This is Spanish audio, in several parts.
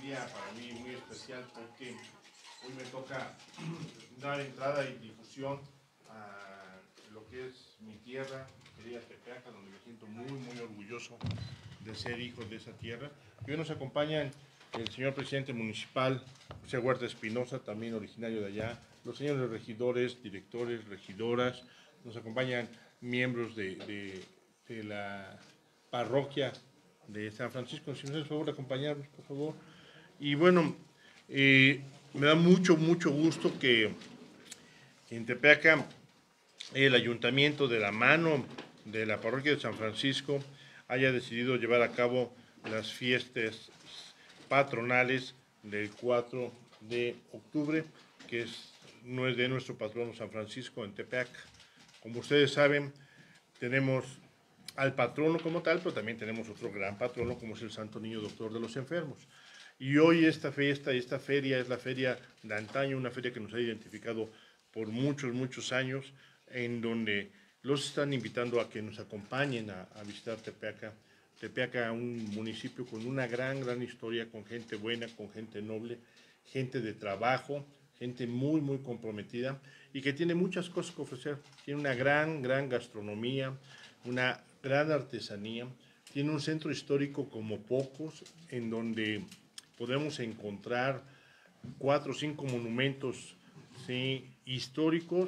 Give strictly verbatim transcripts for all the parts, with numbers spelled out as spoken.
día para mí muy especial porque hoy me toca dar entrada y difusión a lo que es mi tierra, querida Tepeaca, donde me siento muy, muy orgulloso de ser hijo de esa tierra. Y hoy nos acompañan el señor presidente municipal, José Huerta Espinosa, también originario de allá, los señores regidores, directores, regidoras, nos acompañan miembros de, de, de la parroquia de San Francisco. Si nos hace el favor de acompañarnos, por favor. Y bueno, eh, me da mucho, mucho gusto que en Tepeaca el ayuntamiento, de la mano de la parroquia de San Francisco, haya decidido llevar a cabo las fiestas patronales del cuatro de octubre, que es, no es de nuestro patrono San Francisco en Tepeaca. Como ustedes saben, tenemos al patrono como tal, pero también tenemos otro gran patrono como es el Santo Niño Doctor de los Enfermos. Y hoy esta fiesta, esta feria es la feria de antaño, una feria que nos ha identificado por muchos, muchos años, en donde los están invitando a que nos acompañen a, a visitar Tepeaca. Tepeaca, un municipio con una gran, gran historia, con gente buena, con gente noble, gente de trabajo, gente muy, muy comprometida y que tiene muchas cosas que ofrecer. Tiene una gran, gran gastronomía, una gran artesanía, tiene un centro histórico como pocos, en donde podemos encontrar cuatro o cinco monumentos, ¿sí?, históricos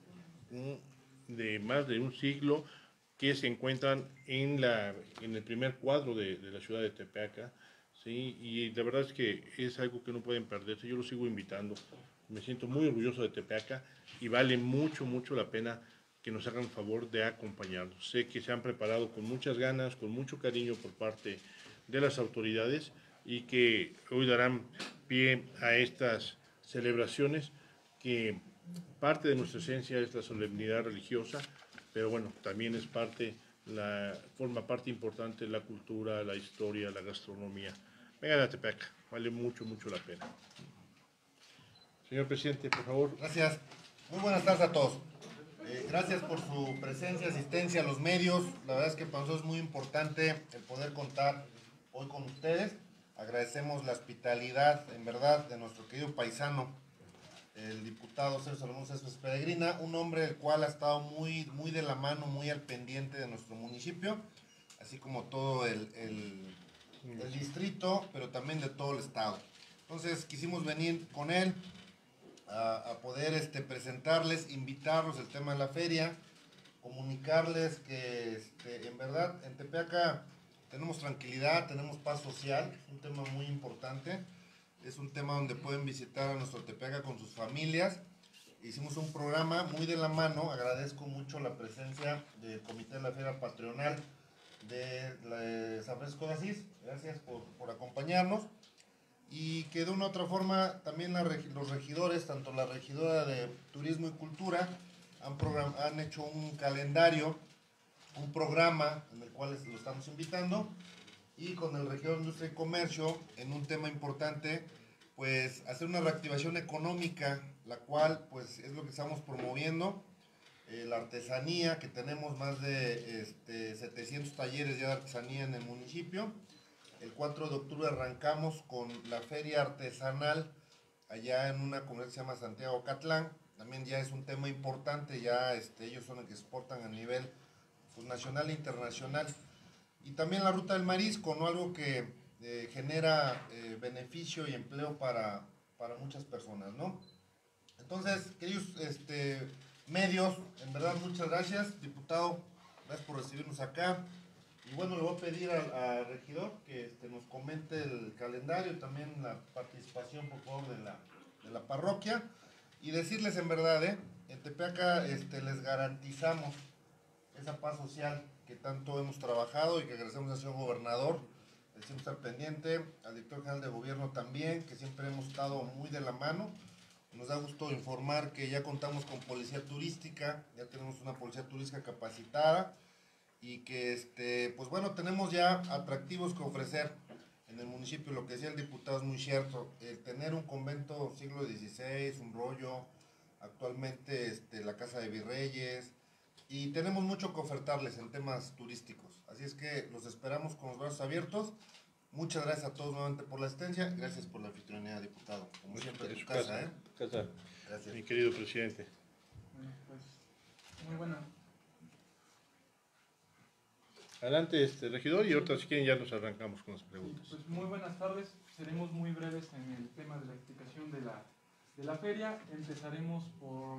de más de un siglo que se encuentran en, la, en el primer cuadro de, de la ciudad de Tepeaca, ¿sí? Y la verdad es que es algo que no pueden perderse. Yo los sigo invitando, me siento muy orgulloso de Tepeaca y vale mucho, mucho la pena que nos hagan el favor de acompañarnos. Sé que se han preparado con muchas ganas, con mucho cariño por parte de las autoridades y que hoy darán pie a estas celebraciones que parte de nuestra esencia es la solemnidad religiosa, pero bueno, también es parte, la, forma parte importante de la cultura, la historia, la gastronomía. Vengan a Tepeaca, vale mucho, mucho la pena. Señor presidente, por favor. Gracias. Muy buenas tardes a todos. Eh, gracias por su presencia, asistencia a los medios. La verdad es que para nosotros es muy importante el poder contar hoy con ustedes. Agradecemos la hospitalidad, en verdad, de nuestro querido paisano, el diputado Sergio Salomón Céspedes Peregrina, un hombre el cual ha estado muy, muy de la mano, muy al pendiente de nuestro municipio, así como todo el, el, el distrito, pero también de todo el estado. Entonces quisimos venir con él a, a poder este, presentarles, invitarlos el tema de la feria, comunicarles que este, en verdad en Tepeaca tenemos tranquilidad, tenemos paz social, un tema muy importante. Es un tema donde pueden visitar a nuestro Tepeaca con sus familias. Hicimos un programa muy de la mano. Agradezco mucho la presencia del Comité de la Feria Patronal de, la de San Francisco de Asís. Gracias por, por acompañarnos. Y que de una u otra forma también la, los regidores, tanto la regidora de Turismo y Cultura, han, program, han hecho un calendario, un programa en el cual lo estamos invitando. Y con el regidor de Industria y Comercio, en un tema importante, pues hacer una reactivación económica, la cual pues es lo que estamos promoviendo, eh, la artesanía, que tenemos más de este, setecientos talleres ya de artesanía en el municipio. El cuatro de octubre arrancamos con la feria artesanal allá en una comunidad que se llama Santiago Catlán. También ya es un tema importante, ya este, ellos son los que exportan a nivel pues, nacional e internacional. Y también la ruta del marisco, ¿no? Algo que eh, genera eh, beneficio y empleo para, para muchas personas, ¿no? Entonces, queridos este, medios, en verdad muchas gracias, diputado, gracias por recibirnos acá. Y bueno, le voy a pedir al, al regidor que este, nos comente el calendario y también la participación, por favor, de la, de la parroquia. Y decirles en verdad, ¿eh? En Tepeaca este, les garantizamos esa paz social que tanto hemos trabajado y que agradecemos al señor gobernador, el siempre estar pendiente, al director general de gobierno también, que siempre hemos estado muy de la mano. Nos da gusto informar que ya contamos con policía turística, ya tenemos una policía turística capacitada y que, este, pues bueno, tenemos ya atractivos que ofrecer en el municipio. Lo que decía el diputado es muy cierto, el tener un convento siglo dieciséis, un rollo, actualmente este, la Casa de Virreyes, y tenemos mucho que ofertarles en temas turísticos. Así es que los esperamos con los brazos abiertos Muchas gracias a todos nuevamente por la asistencia. Gracias por la anfitrionía, diputado. Como siempre, tu casa, ¿eh? Casa. Gracias. Mi querido presidente. Bueno, pues, muy buena. Adelante, este regidor, y ahorita si quieren ya nos arrancamos con las preguntas. Sí, pues muy buenas tardes. Seremos muy breves en el tema de la explicación de la, de la feria. Empezaremos por...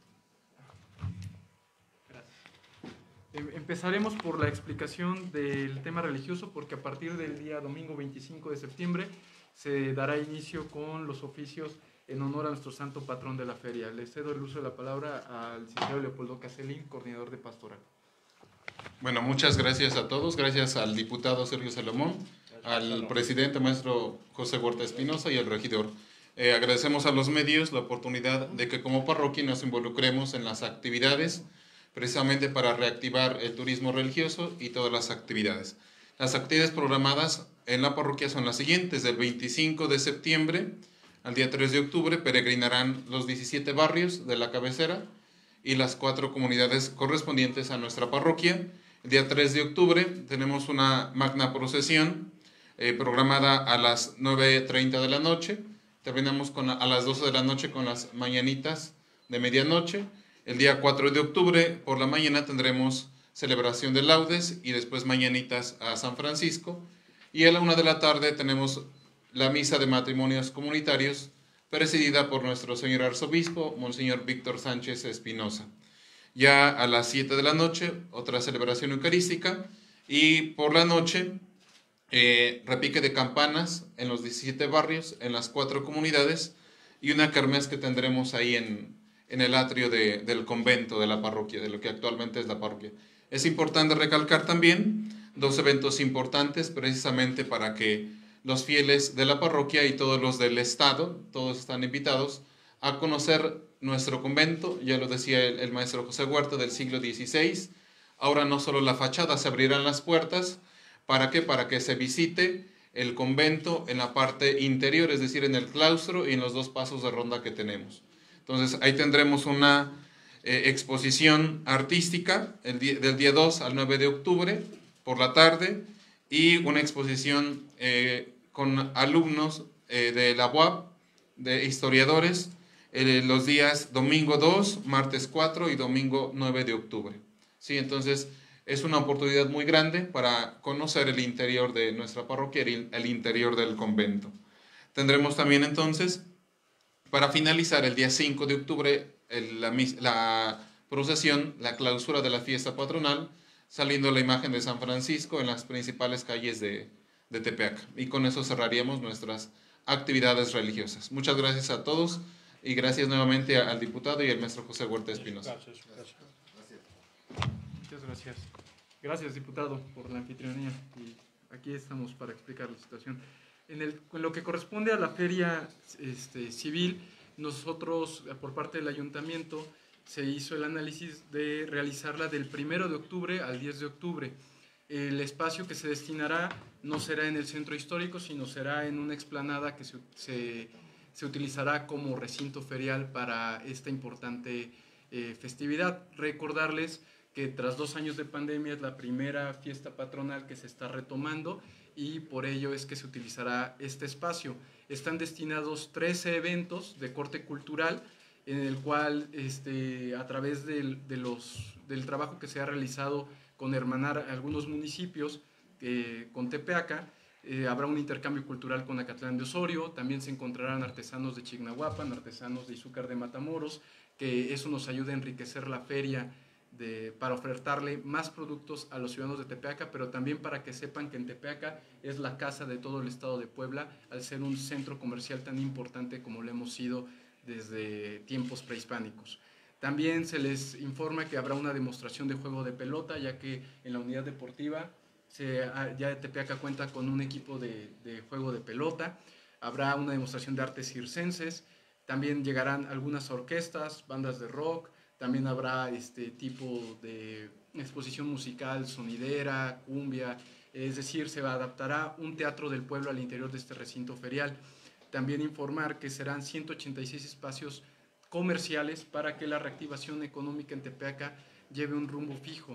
Gracias. Em- Empezaremos por la explicación del tema religioso, porque a partir del día domingo veinticinco de septiembre se dará inicio con los oficios en honor a nuestro santo patrón de la feria. Le cedo el uso de la palabra al licenciado Leopoldo Caselín, coordinador de pastoral. Bueno, muchas gracias a todos. Gracias al diputado Sergio Salomón, al presidente maestro José Huerta Espinosa y al regidor. Eh, agradecemos a los medios la oportunidad de que como parroquia nos involucremos en las actividades, precisamente para reactivar el turismo religioso y todas las actividades. Las actividades programadas en la parroquia son las siguientes. Del veinticinco de septiembre al día tres de octubre peregrinarán los diecisiete barrios de la cabecera y las cuatro comunidades correspondientes a nuestra parroquia. El día tres de octubre tenemos una magna procesión eh, programada a las nueve treinta de la noche. Terminamos con, a las doce de la noche con las mañanitas de medianoche. El día cuatro de octubre por la mañana tendremos celebración de laudes y después mañanitas a San Francisco. Y a la una de la tarde tenemos la misa de matrimonios comunitarios presidida por nuestro señor arzobispo, Monseñor Víctor Sánchez Espinosa. Ya a las siete de la noche, otra celebración eucarística, y por la noche, eh, repique de campanas en los diecisiete barrios, en las cuatro comunidades, y una kermés que tendremos ahí en, en el atrio de, del convento de la parroquia, de lo que actualmente es la parroquia. Es importante recalcar también dos eventos importantes, precisamente para que los fieles de la parroquia y todos los del Estado, todos están invitados a conocer nuestro convento. Ya lo decía el, el maestro José Huerta, del siglo dieciséis. Ahora no solo la fachada, se abrirán las puertas. ¿Para qué? Para que se visite el convento en la parte interior, es decir, en el claustro y en los dos pasos de ronda que tenemos. Entonces ahí tendremos una eh, exposición artística el día, del día dos al nueve de octubre por la tarde, y una exposición eh, con alumnos eh, de la U A P, de historiadores, eh, los días domingo dos, martes cuatro y domingo nueve de octubre. ¿Sí? Entonces es una oportunidad muy grande para conocer el interior de nuestra parroquia y el interior del convento. Tendremos también entonces, para finalizar el día cinco de octubre, el, la, la procesión, la clausura de la fiesta patronal, saliendo la imagen de San Francisco en las principales calles de, de Tepeaca. Y con eso cerraríamos nuestras actividades religiosas. Muchas gracias a todos y gracias nuevamente al diputado y al maestro José Huerta Espinosa. Gracias, gracias. Muchas gracias. Gracias, diputado, por la anfitrionía. Y aquí estamos para explicar la situación. En, el, en lo que corresponde a la feria este, civil, nosotros, por parte del ayuntamiento, se hizo el análisis de realizarla del primero de octubre al diez de octubre. El espacio que se destinará no será en el centro histórico, sino será en una explanada que se, se, se utilizará como recinto ferial para esta importante eh, festividad. Recordarles que tras dos años de pandemia es la primera fiesta patronal que se está retomando y por ello es que se utilizará este espacio. Están destinados trece eventos de corte cultural, en el cual este, a través del, de los, del trabajo que se ha realizado con hermanar algunos municipios eh, con Tepeaca, eh, habrá un intercambio cultural con Acatlán de Osorio. También se encontrarán artesanos de Chignahuapan, artesanos de Izúcar de Matamoros, que eso nos ayuda a enriquecer la feria de, para ofertarle más productos a los ciudadanos de Tepeaca, pero también para que sepan que en Tepeaca es la casa de todo el estado de Puebla, al ser un centro comercial tan importante como lo hemos sido desde tiempos prehispánicos. También se les informa que habrá una demostración de juego de pelota, ya que en la unidad deportiva se, ya Tepeaca cuenta con un equipo de, de juego de pelota. Habrá una demostración de artes circenses, también llegarán algunas orquestas, bandas de rock, también habrá este tipo de exposición musical, sonidera, cumbia, es decir, se adaptará un teatro del pueblo al interior de este recinto ferial. También informar que serán ciento ochenta y seis espacios comerciales para que la reactivación económica en Tepeaca lleve un rumbo fijo.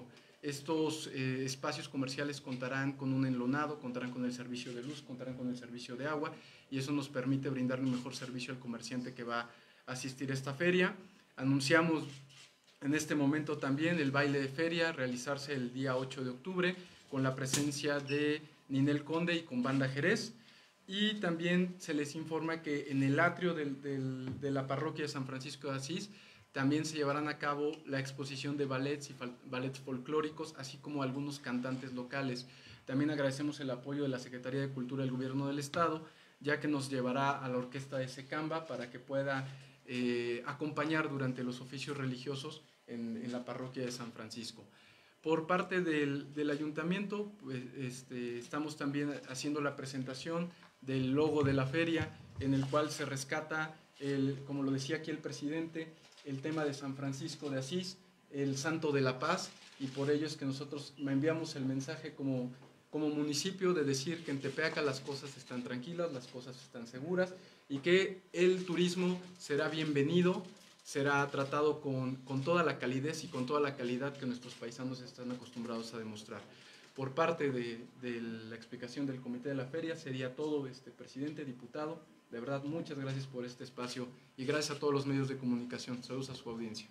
Estos eh, espacios comerciales contarán con un enlonado, contarán con el servicio de luz, contarán con el servicio de agua, y eso nos permite brindarle un mejor servicio al comerciante que va a asistir a esta feria. Anunciamos en este momento también el baile de feria, realizarse el día ocho de octubre, con la presencia de Ninel Conde y con Banda Jerez. Y también se les informa que en el atrio del, del, de la parroquia de San Francisco de Asís también se llevarán a cabo la exposición de ballets y ballets folclóricos, así como algunos cantantes locales. También agradecemos el apoyo de la Secretaría de Cultura del Gobierno del Estado, ya que nos llevará a la orquesta de Secamba para que pueda eh, acompañar durante los oficios religiosos en, en la parroquia de San Francisco. Por parte del, del ayuntamiento, pues, este, estamos también haciendo la presentación del logo de la feria, en el cual se rescata, el, como lo decía aquí el presidente, el tema de San Francisco de Asís, el santo de la paz, y por ello es que nosotros enviamos el mensaje como, como municipio de decir que en Tepeaca las cosas están tranquilas, las cosas están seguras, y que el turismo será bienvenido, será tratado con, con toda la calidez y con toda la calidad que nuestros paisanos están acostumbrados a demostrar. Por parte de, de la explicación del comité de la feria sería todo, este presidente, diputado. De verdad, muchas gracias por este espacio y gracias a todos los medios de comunicación. Saludos a su audiencia.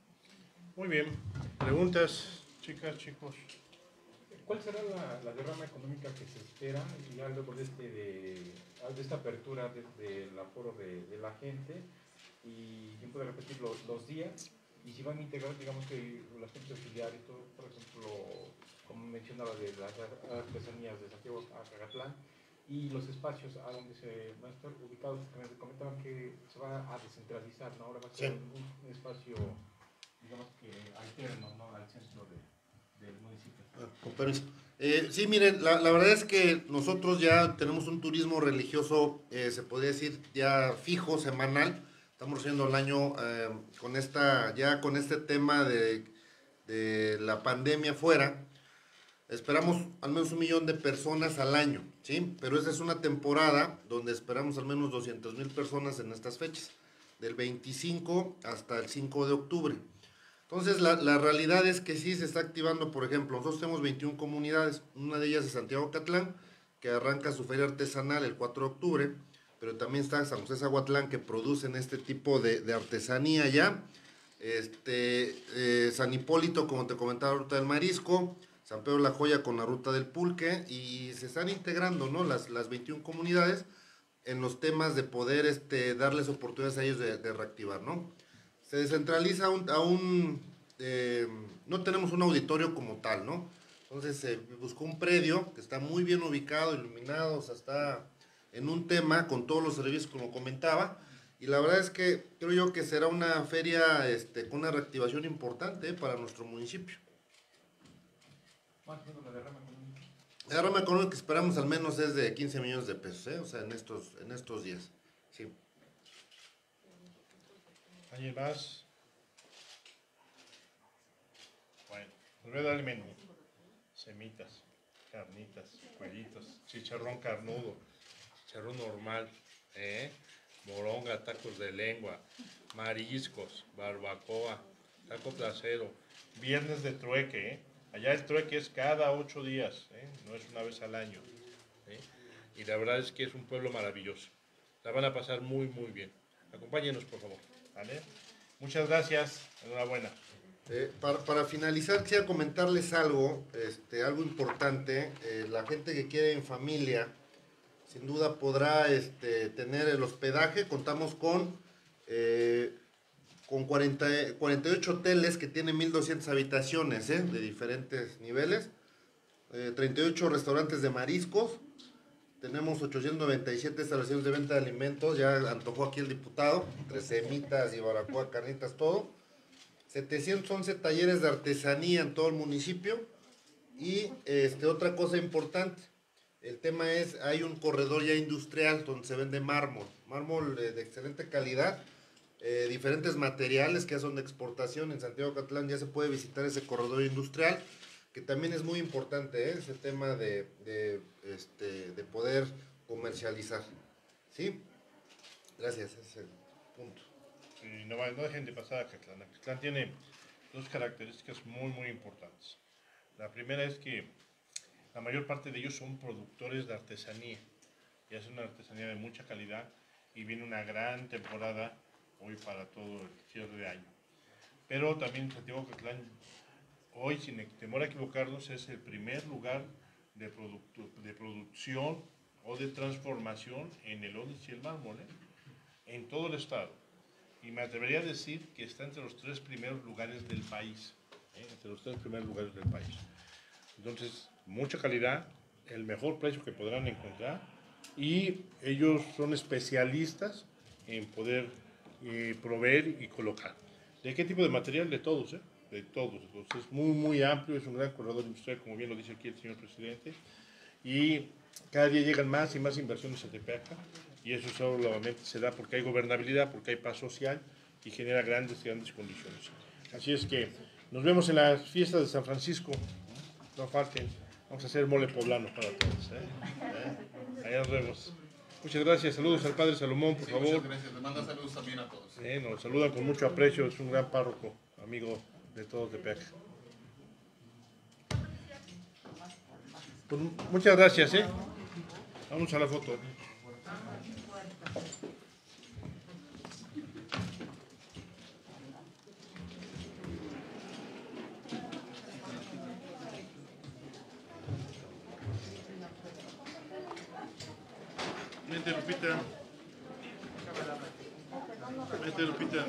Muy bien. ¿Preguntas, chicas, chicos? ¿Cuál será la, la derrama económica que se espera ya luego de, este, de, de esta apertura desde el aforo de, de la gente? Y quién puede repetir los, los días, y si van a integrar, digamos que la gente auxiliar y todo, por ejemplo, como mencionaba, de las artesanías de Santiago Acatlán, y los espacios a donde se van a estar ubicados, que me comentaban que se va a descentralizar, ¿no? Ahora va a ser sí. un, un espacio, digamos que alterno, ¿no? Al centro de, del municipio. Ah, con permiso. Eh, sí, miren, la, la verdad es que nosotros ya tenemos un turismo religioso, eh, se podría decir, ya fijo, semanal. Estamos haciendo el año eh, con esta, ya con este tema de, de la pandemia fuera. Esperamos al menos un millón de personas al año, ¿sí? Pero esa es una temporada donde esperamos al menos doscientas mil personas en estas fechas, del veinticinco hasta el cinco de octubre. Entonces, la, la realidad es que sí se está activando, por ejemplo, nosotros tenemos veintiuna comunidades, una de ellas es Santiago Acatlán, que arranca su feria artesanal el cuatro de octubre, pero también está San José Zaguatlán, que producen este tipo de, de artesanía ya. Este, eh, San Hipólito, como te comentaba, la ruta del marisco. San Pedro la Joya con la ruta del pulque. Y se están integrando, ¿no? las, las veintiuna comunidades en los temas de poder este, darles oportunidades a ellos de, de reactivar, ¿no? Se descentraliza un, a un... Eh, no tenemos un auditorio como tal, ¿no? Entonces se buscó un predio que está muy bien ubicado, iluminado, o sea, está en un tema con todos los servicios como comentaba, y la verdad es que creo yo que será una feria este, con una reactivación importante eh, para nuestro municipio. Más o menos la derrama económica. La derrama económica que esperamos al menos es de quince millones de pesos, ¿eh? O sea, en estos, en estos días. Sí. ¿Alguien más? Bueno, les voy a dar el menú. Semitas, carnitas, cuellitos, chicharrón carnudo, chicharrón normal, ¿eh? Moronga, tacos de lengua, mariscos, barbacoa, taco placero, viernes de trueque, ¿eh? Allá el trueque es cada ocho días, ¿eh? No es una vez al año, ¿eh? Y la verdad es que es un pueblo maravilloso. La van a pasar muy, muy bien. Acompáñenos, por favor, ¿vale? Muchas gracias, enhorabuena. Eh, para, para finalizar, quisiera comentarles algo, este, algo importante. Eh, la gente que quiere en familia, sin duda podrá este, tener el hospedaje. Contamos con, eh, con cuarenta, cuarenta y ocho hoteles que tienen mil doscientas habitaciones eh, de diferentes niveles, eh, treinta y ocho restaurantes de mariscos, tenemos ochocientas noventa y siete establecimientos de venta de alimentos, ya antojó aquí el diputado, entre semitas y baracoa, carnitas, todo. setecientos once talleres de artesanía en todo el municipio. Y este, otra cosa importante, el tema es, hay un corredor ya industrial donde se vende mármol, mármol de, de excelente calidad, eh, diferentes materiales que ya son de exportación. En Santiago Acatlán ya se puede visitar ese corredor industrial, que también es muy importante, ¿eh? Ese tema de, de, este, de poder comercializar. ¿Sí? Gracias, ese es el punto. Y no, no dejen de pasar a Acatlán. Acatlán tiene dos características muy, muy importantes. La primera es que la mayor parte de ellos son productores de artesanía y hacen una artesanía de mucha calidad y viene una gran temporada hoy para todo el cierre de año. Pero también Santiago Catlán, hoy sin temor a equivocarnos, es el primer lugar de, de producción o de transformación en el ónix y el mármol, ¿eh? En todo el estado. Y me atrevería a decir que está entre los tres primeros lugares del país, ¿eh? Entre los tres primeros lugares del país. Entonces, mucha calidad, el mejor precio que podrán encontrar, y ellos son especialistas en poder eh, proveer y colocar. ¿De qué tipo de material? De todos, ¿eh? De todos. Entonces, es muy, muy amplio, es un gran corredor industrial, como bien lo dice aquí el señor presidente, y cada día llegan más y más inversiones a Tepeaca, y eso solamente se da porque hay gobernabilidad, porque hay paz social y genera grandes, grandes condiciones. Así es que nos vemos en las fiestas de San Francisco, no falten, vamos a hacer mole poblano para todos, ¿eh? ¿Eh? Allá nos vemos. Muchas gracias, saludos al padre Salomón, por Sí, favor. muchas gracias, le manda saludos también a todos. Eh, nos saludan con mucho aprecio, es un gran párroco, amigo de todos de Tepeaca. Pues, muchas gracias, ¿eh? Vamos a la foto. Vente, Lupita. Vente, Lupita.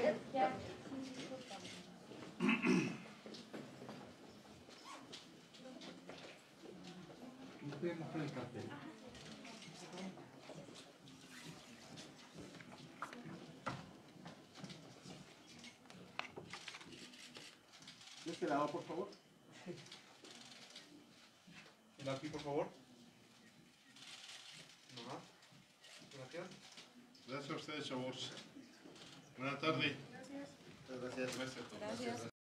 ¿De este lado, por favor? ¿Y aquí, por favor? Ajá. Gracias. Gracias a ustedes, chavos. Buenas tardes. Gracias. Gracias a todos. Gracias.